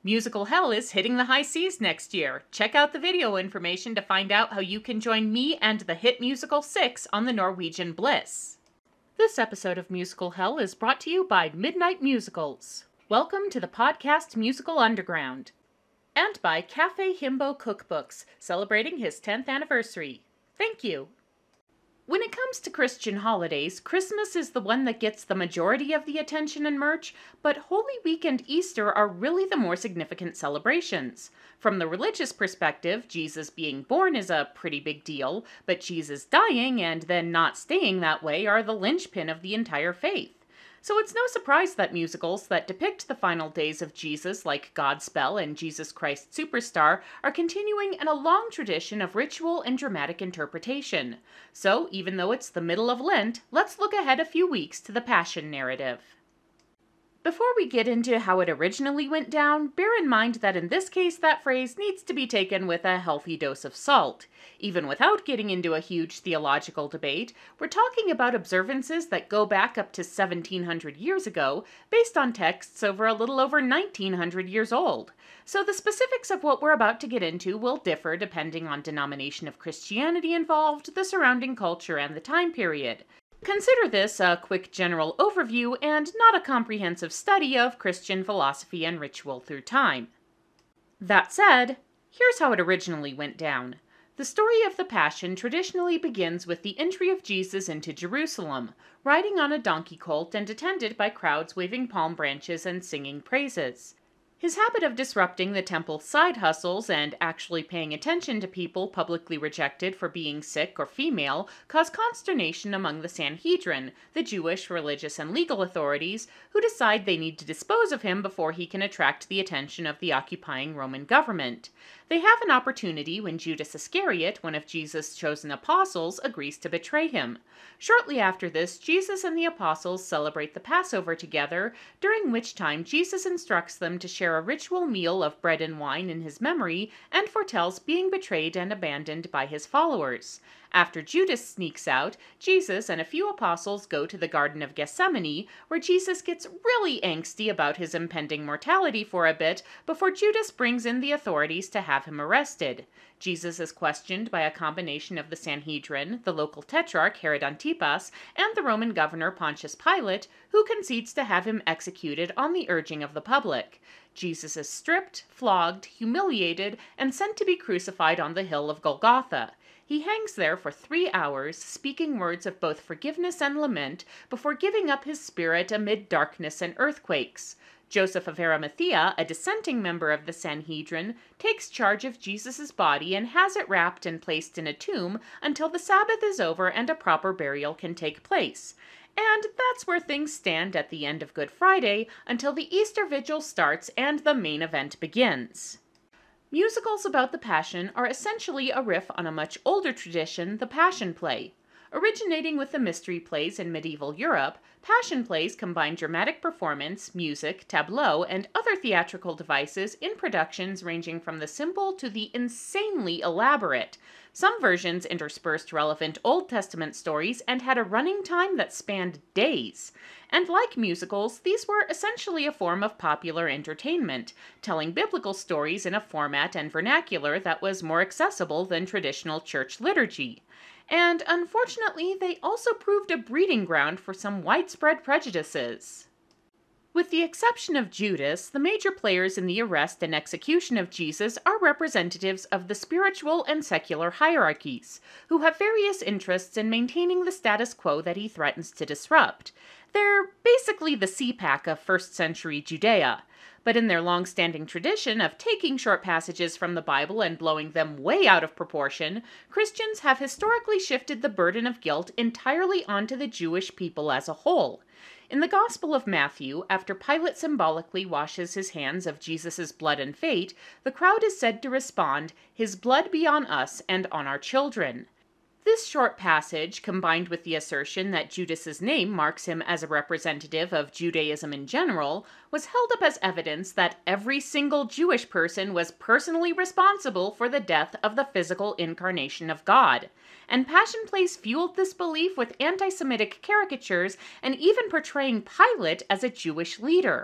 Musical Hell is hitting the high seas next year. Check out the video information to find out how you can join me and the hit musical 6 on the Norwegian Bliss. This episode of Musical Hell is brought to you by Midnight Musicals. Welcome to the podcast Musical Underground. And by Cafe Himbo Cookbooks, celebrating his 10th anniversary. Thank you. When it comes to Christian holidays, Christmas is the one that gets the majority of the attention and merch, but Holy Week and Easter are really the more significant celebrations. From the religious perspective, Jesus being born is a pretty big deal, but Jesus dying and then not staying that way are the linchpin of the entire faith. So it's no surprise that musicals that depict the final days of Jesus, like Godspell and Jesus Christ Superstar, are continuing in a long tradition of ritual and dramatic interpretation. So, even though it's the middle of Lent, let's look ahead a few weeks to the Passion narrative. Before we get into how it originally went down, bear in mind that in this case that phrase needs to be taken with a healthy dose of salt. Even without getting into a huge theological debate, we're talking about observances that go back up to 1700 years ago, based on texts over a little over 1900 years old. So the specifics of what we're about to get into will differ depending on denomination of Christianity involved, the surrounding culture, and the time period. Consider this a quick general overview and not a comprehensive study of Christian philosophy and ritual through time. That said, here's how it originally went down. The story of the Passion traditionally begins with the entry of Jesus into Jerusalem, riding on a donkey colt and attended by crowds waving palm branches and singing praises. His habit of disrupting the temple's side hustles and actually paying attention to people publicly rejected for being sick or female caused consternation among the Sanhedrin, the Jewish religious and legal authorities, who decide they need to dispose of him before he can attract the attention of the occupying Roman government. They have an opportunity when Judas Iscariot, one of Jesus' chosen apostles, agrees to betray him. Shortly after this, Jesus and the apostles celebrate the Passover together, during which time Jesus instructs them to share a ritual meal of bread and wine in his memory and foretells being betrayed and abandoned by his followers. After Judas sneaks out, Jesus and a few apostles go to the Garden of Gethsemane, where Jesus gets really angsty about his impending mortality for a bit before Judas brings in the authorities to have him arrested. Jesus is questioned by a combination of the Sanhedrin, the local tetrarch Herod Antipas, and the Roman governor Pontius Pilate, who concedes to have him executed on the urging of the public. Jesus is stripped, flogged, humiliated, and sent to be crucified on the hill of Golgotha. He hangs there for 3 hours, speaking words of both forgiveness and lament, before giving up his spirit amid darkness and earthquakes. Joseph of Arimathea, a dissenting member of the Sanhedrin, takes charge of Jesus' body and has it wrapped and placed in a tomb until the Sabbath is over and a proper burial can take place. And that's where things stand at the end of Good Friday until the Easter Vigil starts and the main event begins. Musicals about the Passion are essentially a riff on a much older tradition, the Passion play. Originating with the mystery plays in medieval Europe, Passion plays combine dramatic performance, music, tableau, and other theatrical devices in productions ranging from the simple to the insanely elaborate. Some versions interspersed relevant Old Testament stories and had a running time that spanned days. And like musicals, these were essentially a form of popular entertainment, telling biblical stories in a format and vernacular that was more accessible than traditional church liturgy. And unfortunately, they also proved a breeding ground for some widespread prejudices. With the exception of Judas, the major players in the arrest and execution of Jesus are representatives of the spiritual and secular hierarchies, who have various interests in maintaining the status quo that he threatens to disrupt. They're basically the CPAC of first-century Judea. But in their long-standing tradition of taking short passages from the Bible and blowing them way out of proportion, Christians have historically shifted the burden of guilt entirely onto the Jewish people as a whole. In the Gospel of Matthew, after Pilate symbolically washes his hands of Jesus' blood and fate, the crowd is said to respond, "His blood be on us and on our children." This short passage, combined with the assertion that Judas's name marks him as a representative of Judaism in general, was held up as evidence that every single Jewish person was personally responsible for the death of the physical incarnation of God. And Passion plays fueled this belief with anti-Semitic caricatures and even portraying Pilate as a Jewish leader.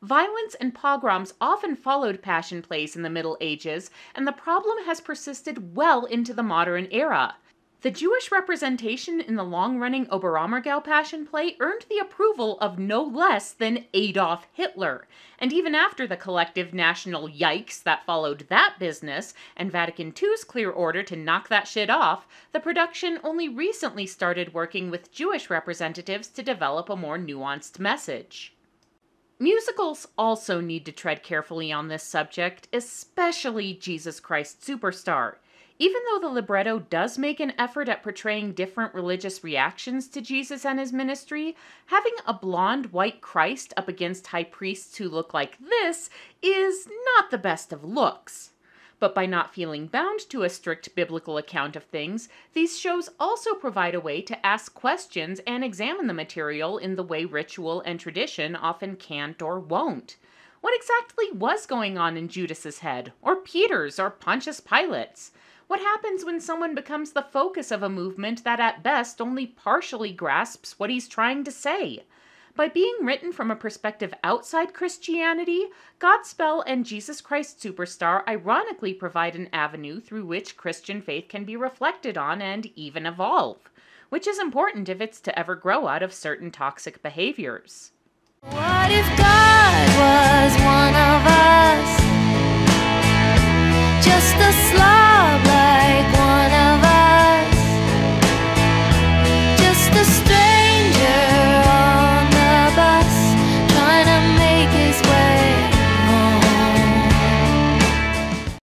Violence and pogroms often followed passion plays in the Middle Ages, and the problem has persisted well into the modern era. The Jewish representation in the long-running Oberammergau passion play earned the approval of no less than Adolf Hitler. And even after the collective national yikes that followed that business, and Vatican II's clear order to knock that shit off, the production only recently started working with Jewish representatives to develop a more nuanced message. Musicals also need to tread carefully on this subject, especially Jesus Christ Superstar. Even though the libretto does make an effort at portraying different religious reactions to Jesus and his ministry, having a blonde white Christ up against high priests who look like this is not the best of looks. But by not feeling bound to a strict biblical account of things, these shows also provide a way to ask questions and examine the material in the way ritual and tradition often can't or won't. What exactly was going on in Judas's head, or Peter's, or Pontius Pilate's? What happens when someone becomes the focus of a movement that at best only partially grasps what he's trying to say? By being written from a perspective outside Christianity, Godspell and Jesus Christ Superstar ironically provide an avenue through which Christian faith can be reflected on and even evolve, which is important if it's to ever grow out of certain toxic behaviors. What if God was one of us? Just a slob